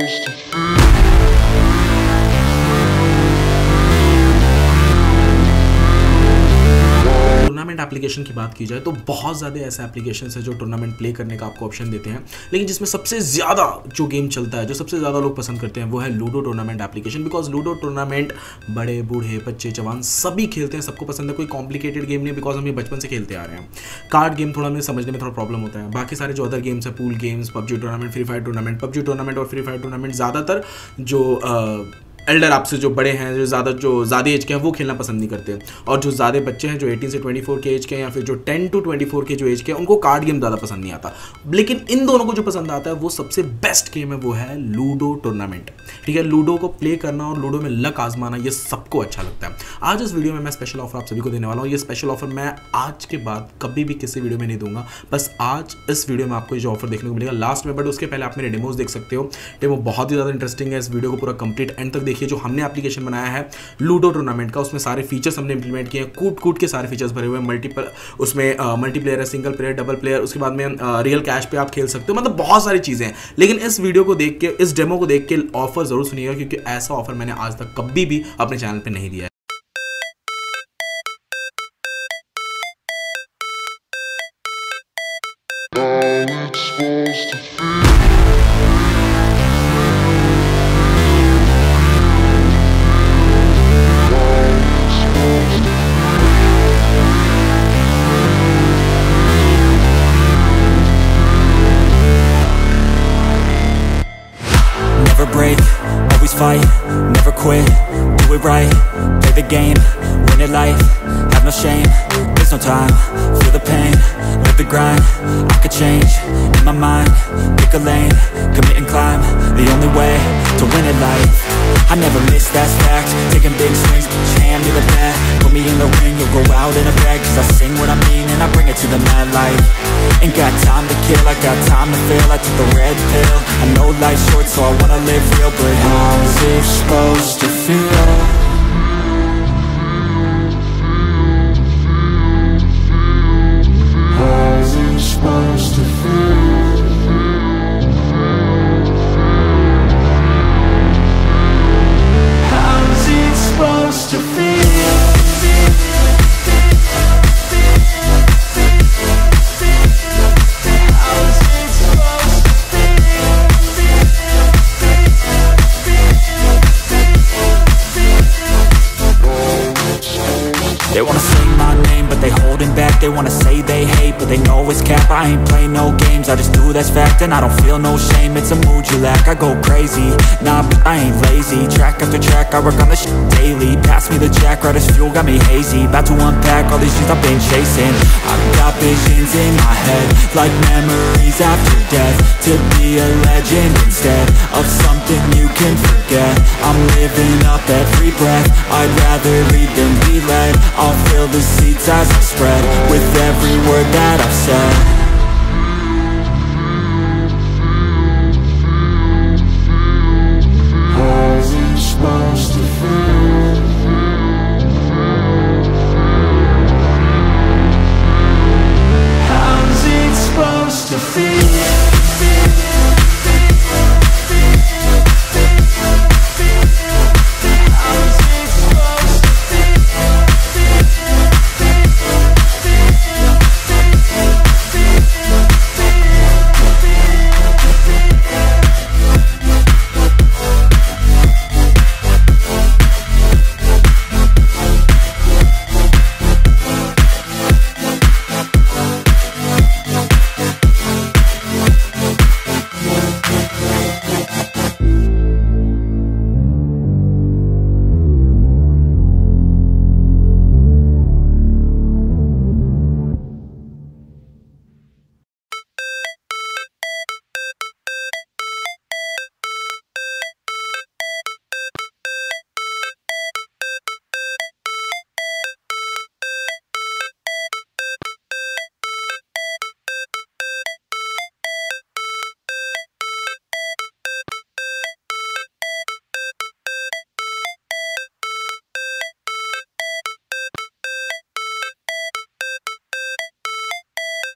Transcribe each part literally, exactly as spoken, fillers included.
Tournament application की बात की जाए तो बहुत ज़्यादा ऐसे एप्लीकेशन है जो टूर्नामेंट प्ले करने का आपको ऑप्शन देते हैं, लेकिन जिसमें सबसे ज़्यादा जो गेम चलता है, जो सबसे ज़्यादा लोग पसंद करते हैं, वो है ludo tournament application. Because ludo tournament बड़े बूढ़े बच्चे जवान सभी खेलते हैं, सबको पसंद है। कोई कॉम्प्लिकेटेड गेम नहीं है, बिकॉज हम ये बचपन से खेलते आ रहे हैं। कार्ड गेम थोड़ा हमें समझने में थोड़ा प्रॉब्लम होता है। बाकी सारे जो अदर गेम्स है, pool games, PUBG tournament, free fire tournament, PUBG tournament और फ्री फायर टूर्नामेंट ज़्यादातर जो एल्डर आपसे जो बड़े हैं, जो ज़्यादा जो ज़्यादा एज के हैं, वो खेलना पसंद नहीं करते। और जो ज़्यादा बच्चे हैं, जो अठारह से चौबीस के एज के हैं, या फिर जो दस टू चौबीस के जो एज के हैं, उनको कार्ड गेम ज़्यादा पसंद नहीं आता। लेकिन इन दोनों को जो पसंद आता है, वो सबसे बेस्ट गेम है, वो है लूडो टूर्नामेंट। ठीक है, लूडो को प्ले करना और लूडो में लक आजमाना, ये सबको अच्छा लगता है। आज इस वीडियो में मैं स्पेशल ऑफर आप सभी को देने वाला हूँ। ये स्पेशल ऑफर मैं आज के बाद कभी भी किसी वीडियो में नहीं दूंगा। बस आज इस वीडियो में आपको ये जो ऑफर देखने को मिलेगा लास्ट में, बट उसके पहले आप मेरे डेमोज देख सकते हो। डेमो बहुत ही ज़्यादा इंटरेस्टिंग है। इस वीडियो को पूरा कंप्लीट एंड तक देखिए। जो हमने एप्लीकेशन बनाया है लूडो टूर्नामेंट का, उसमें सारे फीचर्स हमने इंप्लीमेंट किए हैं। कूट कूट के सारे फीचर्स भरे हुए हैं। मल्टीपल उसमें मल्टीप्लेयर है, सिंगल प्लेयर, डबल प्लेयर, उसके बाद में रियल कैश पे आप खेल सकते हो। मतलब बहुत सारी चीज़ें हैं। लेकिन इस वीडियो को देख के, इस डेमो को देख के ऑफर जरूर सुनिएगा, क्योंकि ऐसा ऑफर मैंने आज तक कभी भी अपने चैनल पे नहीं दिया है। Never break, always fight, never quit, do it right, play the game, win it life, have no shame, there's no time, feel the pain, live the grind, I could change, in my mind, pick a lane, commit and climb, the only way to win it life, I never miss, that's fact, taking big swings, hand me the bat, put me in the ring, you'll go out in a bag, cause I sing what I mean and I bring it to the mad light, ain't got time to kill, I got time to feel, I took the red pill, I know life's short so I wanna live real, but how's it supposed to feel? How's it supposed to feel? How's it supposed to feel? They wanna say my name, but they holding back. They wanna say they hate, but they know it's cap. I ain't play no games, I just do, that's fact. And I don't feel no shame, it's a mood you lack. I go crazy, nah, but I ain't lazy. Track after track, I work on this shit daily. Pass me the jack, right as fuel, got me hazy. About to unpack all these things I've been chasing. I've got visions in my head, like memories after death. To be a legend instead of something you can forget. I'm living up every breath, I'd rather lead than be led. I'll fill the seats as I spread, with every word that I've said. How's it supposed to feel? How's it supposed to feel?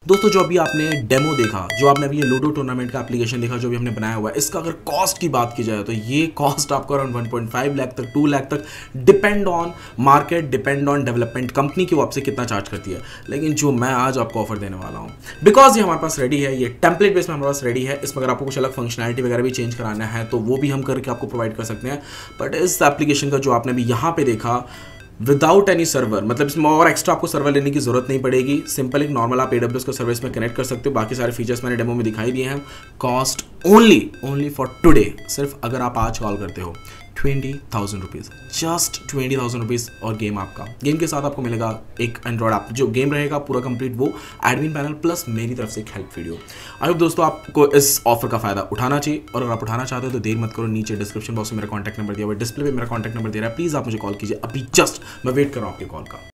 दोस्तों जो अभी आपने demo देखा, जो आपने अभी ये ludo tournament का एप्लीकेशन देखा जो भी हमने बनाया हुआ है, इसका अगर कॉस्ट की बात की जाए तो ये कॉस्ट आपको around one point five lakh तक, टू लाख तक, depend on market, depend on development company की वो आपसे कितना चार्ज करती है। लेकिन जो मैं आज आपको ऑफर देने वाला हूँ, बिकॉज ये हमारे पास रेडी है, ये टेम्पलेट बेस में हमारे पास रेडी है, इसमें अगर आपको कुछ अलग फंक्शनैलिटी वगैरह भी चेंज कराना है तो वो भी हम करके आपको प्रोवाइड कर सकते हैं। बट इस एप्लीकेशन का जो आपने अभी यहाँ पे देखा, विदाउट एनी सर्वर, मतलब इसमें और एक्स्ट्रा आपको सर्वर लेने की जरूरत नहीं पड़ेगी। सिंपल एक नॉर्मल आप एडब्ल्यूएस को सर्विस में कनेक्ट कर सकते हो। बाकी सारे फीचर्स मैंने डेमो में दिखाई दिए हैं। Cost only only for today, सिर्फ अगर आप आज कॉल करते हो, twenty thousand rupees, just twenty thousand rupees और गेम आपका। गेम के साथ आपको मिलेगा एक एंड्रॉयड ऐप, जो गेम रहेगा पूरा कंप्लीट, वो एडमिन पैनल प्लस मेरी तरफ से एक हेल्प वीडियो। आई होप दोस्तों आपको इस ऑफर का फायदा उठाना चाहिए, और अगर आप उठाना चाहते हो तो देर मत करो, नीचे डिस्क्रिप्शन बॉक्स में मेरा कॉन्टैक्ट नंबर दिया हुआ है, डिस्प्ले पे मेरा कॉन्टैक्ट नंबर दे रहा है, प्लीज़ आप मुझे कॉल कीजिए अभी। जस्ट मैं वेट कर रहा हूँ आपके कॉल का।